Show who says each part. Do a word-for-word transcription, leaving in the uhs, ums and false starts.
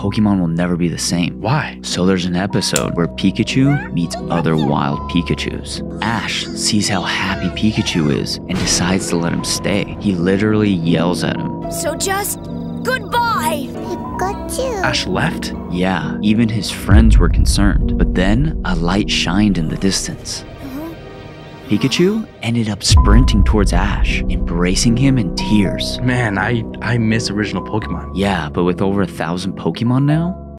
Speaker 1: Pokemon will never be the same.
Speaker 2: Why?
Speaker 1: So there's an episode where Pikachu meets other wild Pikachus. Ash sees how happy Pikachu is and decides to let him stay. He literally yells at him.
Speaker 3: So just goodbye! Pikachu.
Speaker 2: Ash left?
Speaker 1: Yeah, even his friends were concerned. But then a light shined in the distance. Pikachu ended up sprinting towards Ash, embracing him in tears.
Speaker 2: Man, I, I miss original Pokemon.
Speaker 1: Yeah, but with over a thousand Pokemon now,